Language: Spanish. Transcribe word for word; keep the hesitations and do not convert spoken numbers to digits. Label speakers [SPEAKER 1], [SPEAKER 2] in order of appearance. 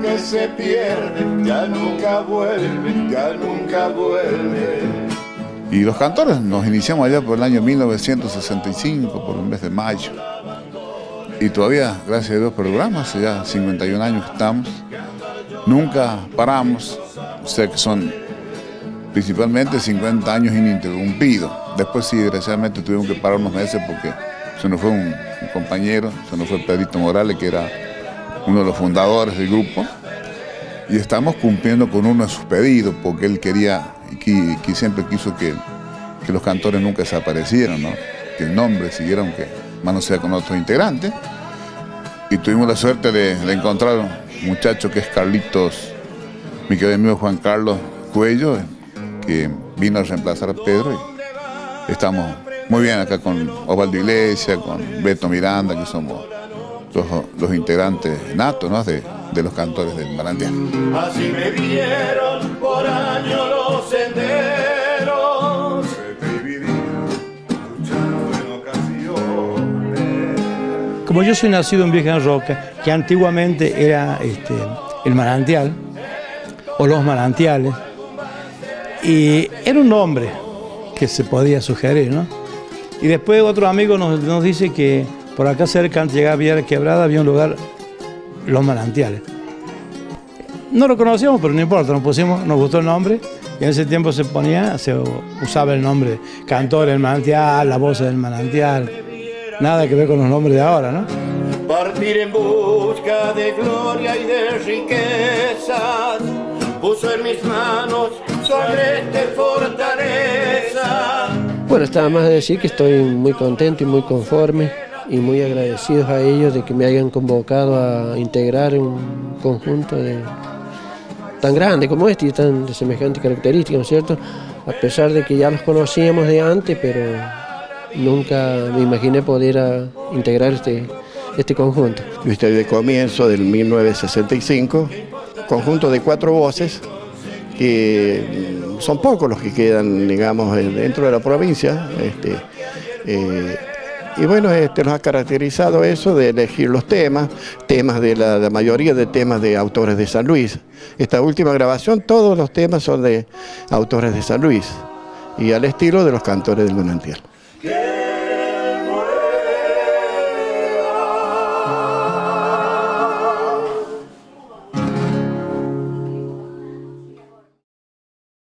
[SPEAKER 1] que se pierde, ya nunca vuelve, ya nunca vuelve.
[SPEAKER 2] Y los cantores nos iniciamos allá por el año mil novecientos sesenta y cinco, por el mes de mayo. Y todavía, gracias a Dios, programas, hace ya cincuenta y un años que estamos. Nunca paramos, o sea que son principalmente cincuenta años ininterrumpidos. Después sí, desgraciadamente tuvimos que parar unos meses porque se nos fue un, un compañero, se nos fue Pedrito Morales, que era uno de los fundadores del grupo. Y estamos cumpliendo con uno de sus pedidos, porque él quería, y que, que siempre quiso que, que los cantores nunca desaparecieran, ¿no? Que el nombre siguiera, aunque más no sea con otros integrantes. Y tuvimos la suerte de, de encontrar un muchacho que es Carlitos, mi querido amigo Juan Carlos Cuello, que vino a reemplazar a Pedro. Y estamos muy bien acá con Osvaldo Iglesias, con Beto Miranda, que somos los, los integrantes natos, ¿no? de, de los cantores del Manantial.
[SPEAKER 1] Así me vieron por años los senderos,
[SPEAKER 3] como yo soy nacido en Vieja Roca, que antiguamente era este, el Manantial, o los Manantiales, y era un nombre que se podía sugerir, ¿no? Y después otro amigo nos, nos dice que por acá cerca, antes de llegar a Villa Quebrada, había un lugar, Los Manantiales. No lo conocíamos, pero no importa, nos pusimos, nos gustó el nombre, y en ese tiempo se ponía, se usaba el nombre Cantor del Manantial, La Voz del Manantial. Nada que ver con los nombres de ahora, ¿no?
[SPEAKER 1] Partir en busca de gloria y de riquezas, puso en mis manos su agreste fortaleza.
[SPEAKER 4] Bueno, estaba más de decir que estoy muy contento y muy conforme y muy agradecidos a ellos de que me hayan convocado a integrar un conjunto de, tan grande como este y tan de semejante característica, ¿no es cierto? A pesar de que ya los conocíamos de antes, pero nunca me imaginé poder a, integrar este, este conjunto.
[SPEAKER 5] Yo estoy de comienzo del mil novecientos sesenta y cinco, conjunto de cuatro voces, que son pocos los que quedan, digamos, dentro de la provincia. Este, eh, y bueno, este, nos ha caracterizado eso de elegir los temas, temas de la, la mayoría de temas de autores de San Luis. Esta última grabación, todos los temas son de autores de San Luis y al estilo de los cantores del Manantial.